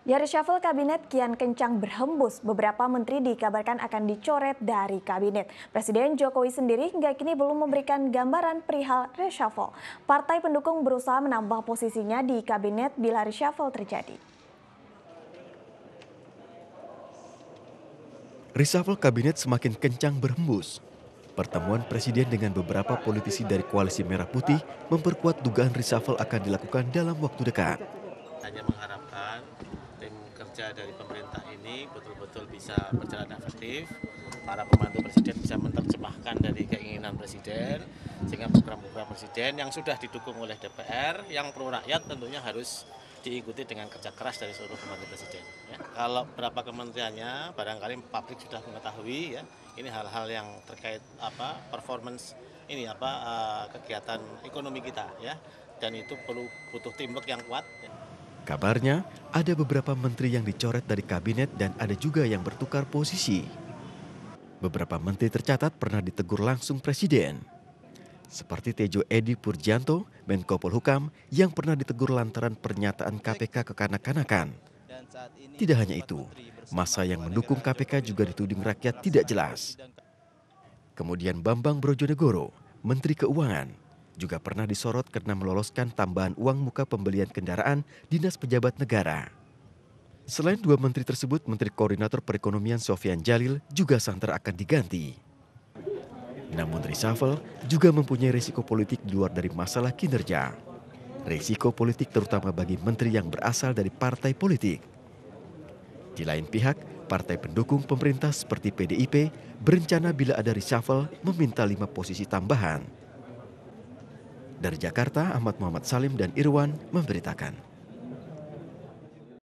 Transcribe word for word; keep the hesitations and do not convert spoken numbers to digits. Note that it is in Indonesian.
Ya, reshuffle kabinet kian kencang berhembus. Beberapa menteri dikabarkan akan dicoret dari kabinet. Presiden Jokowi sendiri hingga kini belum memberikan gambaran perihal reshuffle. Partai pendukung berusaha menambah posisinya di kabinet bila reshuffle terjadi. Reshuffle kabinet semakin kencang berhembus. Pertemuan presiden dengan beberapa politisi dari Koalisi Merah Putih memperkuat dugaan reshuffle akan dilakukan dalam waktu dekat. Hanya mengharapkan tim kerja dari pemerintah ini betul-betul bisa berjalan efektif, para pembantu presiden bisa menerjemahkan dari keinginan presiden, sehingga program-program presiden yang sudah didukung oleh D P R, yang pro rakyat tentunya harus diikuti dengan kerja keras dari seluruh pembantu presiden. Ya. Kalau berapa kementeriannya, barangkali publik sudah mengetahui, ya, ini hal-hal yang terkait apa performance ini apa uh, kegiatan ekonomi kita, ya, dan itu perlu butuh teamwork yang kuat. Ya. Kabarnya, ada beberapa menteri yang dicoret dari kabinet dan ada juga yang bertukar posisi. Beberapa menteri tercatat pernah ditegur langsung presiden. Seperti Tejo Edi Purjanto, Menko Polhukam, yang pernah ditegur lantaran pernyataan K P K kekanak-kanakan. Tidak hanya itu, massa yang mendukung K P K juga dituding rakyat tidak jelas. Kemudian Bambang Brojonegoro, Menteri Keuangan, juga pernah disorot karena meloloskan tambahan uang muka pembelian kendaraan dinas pejabat negara. Selain dua menteri tersebut, Menteri Koordinator Perekonomian Sofyan Djalil juga santer akan diganti. Namun reshuffle juga mempunyai risiko politik di luar dari masalah kinerja. Risiko politik terutama bagi menteri yang berasal dari partai politik. Di lain pihak, partai pendukung pemerintah seperti P D I P berencana bila ada reshuffle meminta lima posisi tambahan. Dari Jakarta, Ahmad Muhammad Salim dan Irwan memberitakan.